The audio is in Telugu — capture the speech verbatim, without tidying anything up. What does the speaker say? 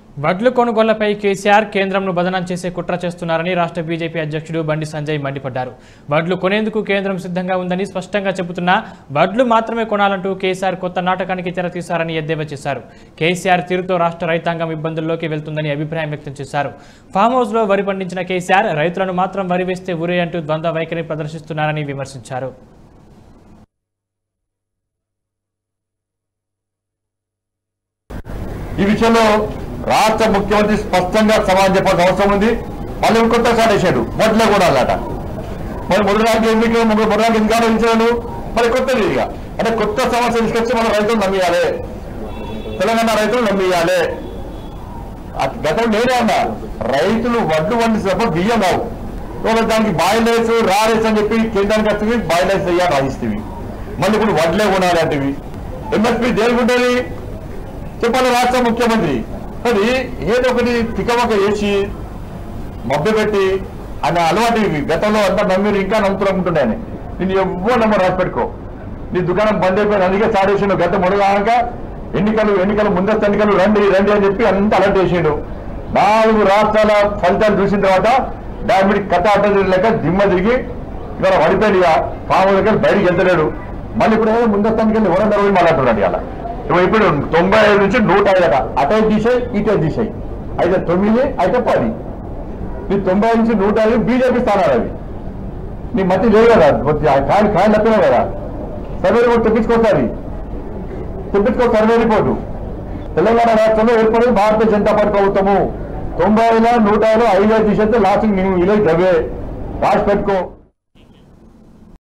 వడ్లు కొనుగోళ్లపై కేసీఆర్ కేంద్రంను బదనాం చేసే కుట్ర చేస్తున్నారని రాష్ట్ర బీజేపీ అధ్యక్షుడు బండి సంజయ్ మండిపడ్డారు. వడ్లు కొనేందుకు కేంద్రం సిద్ధంగా ఉందని స్పష్టంగా చెబుతున్నా వడ్లు మాత్రమే కొనాలంటూ కేసీఆర్ కొత్త నాటకానికి తెరతీశారని ఎద్దేవా చేశారు. కేసీఆర్ తీరుతో రాష్ట్ర రైతాంగం ఇబ్బందుల్లోకి వెళ్తుందని అభిప్రాయం వ్యక్తం చేశారు. ఫామ్ హౌస్ లో వరి పండించిన కేసీఆర్ రైతులను మాత్రం వరి వేస్తే ఊరే అంటూ ద్వంద్వ వైఖరి ప్రదర్శిస్తున్నారని విమర్శించారు. ఈ విషయంలో రాష్ట్ర ముఖ్యమంత్రి స్పష్టంగా సమాధానం చెప్పాల్సిన అవసరం ఉంది. మళ్ళీ కొత్త స్టార్ట్ చేశాడు, వడ్లే కొనాలట. మరి మొదలాంటి ఎన్నికలు మొదలాంటి ఎందుకు ఆలోచించాడు? మరి కొత్తది ఇక అంటే కొత్త సమస్య తీసుకొచ్చి మన రైతులు నమ్మియాలి, తెలంగాణ రైతులు నమ్మియాలి. గతంలో నేనే అన్నా, రైతులు వడ్లు వండినప్పుడు బియ్యం కావు, దానికి బాయిల్ రైస్ రా రైస్ అని చెప్పి కేంద్రానికి వస్తుంది, బాయిల్ రైస్ అయ్యా రాయిస్తుంది. మళ్ళీ ఇప్పుడు వడ్లే కొనాలి అంటవి. ఎంఎస్పీ దేనికుంటుంది చెప్పాలి రాష్ట్ర ముఖ్యమంత్రి. అది ఏదో ఒకటి తికమక వేసి మభ్యపెట్టి ఆయన అలవాటు. గతంలో అంతా నమ్మిరు, ఇంకా నమ్ముతున్నట్టుండే అని. నేను ఎవ్వరు నమ్మరు, రాసి పెట్టుకో. నీ దుకాణం బంద్ అయిపోయింది, అందుకే స్టార్ట్ చేసిండు. గత మొదలక ఎన్నికలు ఎన్నికలు ముందస్తు ఎన్నికలు రండి రండి అని చెప్పి అంత అలర్ట్ చేసిండు. నాలుగు రాష్ట్రాల ఫలితాలు చూసిన తర్వాత దాని మీద కథ అడ్డ లేక దిమ్మ తిరిగి ఇవాళ పడిపోయింది. ఫామ్ దగ్గర బయటికి వెళ్తలేడు. మళ్ళీ ఇప్పుడు ముందస్తు ఎన్నికలు ఎవరన్నా పోయి మాట్లాడుతున్నాడు. అలా ఇప్పుడు తొంభై ఐదు నుంచి నూట ఐదు అట అటే దిశాయి ఇటే దిశాయి, అయితే తొమ్మిది అయితే పది. నీ తొంభై నుంచి నూట ఐదు బీజేపీ స్థానాలు అవి. నీ మధ్య లేదు కదా, కాయలు కాయలు తప్పినావు కదా. సర్వే రిపోర్ట్ తెప్పించుకోసారి తెప్పించుకో సర్వే రిపోర్టు. తెలంగాణ రాష్ట్రంలో ఏర్పడేది భారతీయ జనతా పార్టీ ప్రభుత్వము. తొంభై ఐదులో నూట ఐదు ఐదు దిశ అయితే లాస్ట్ నేను ఇలా గవే రాసి పెట్టుకో.